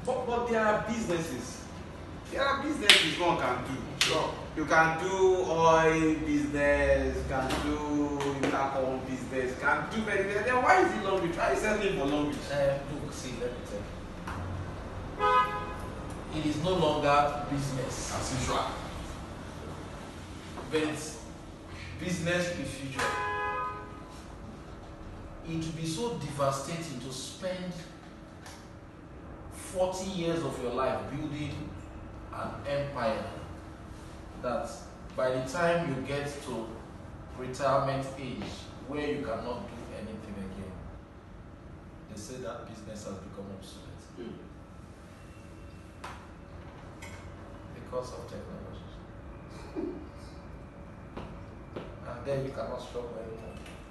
But there are businesses. There are businesses one can do. Sure. You can do oil business, you can do intercom business, you can do very well. Then why is it long beach? Why is selling for long beach? Look, see, let me tell you. It is no longer business. As usual. But it's business with future. It would be so devastating to spend 40 years of your life building an empire that by the time you get to retirement age where you cannot do anything again, they say that business has become obsolete. Because of technology. And then you cannot struggle anymore.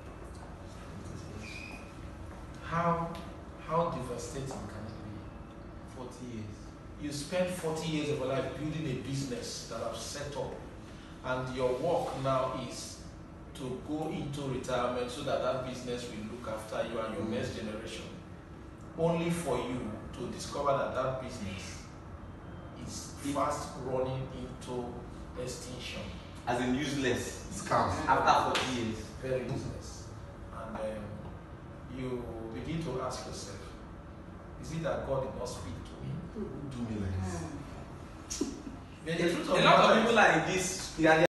How devastating can it be? 40 years. You spend 40 years of your life building a business that I've set up, and your work now is to go into retirement so that that business will look after you and your next generation, only for you to discover that that business is fast running into extinction. As in useless. Scams. After 40 years. Very useless. And you begin to ask yourself, is it that God did not speak to me? Who do me like this? The truth of A lot the of matter people is- like this, they are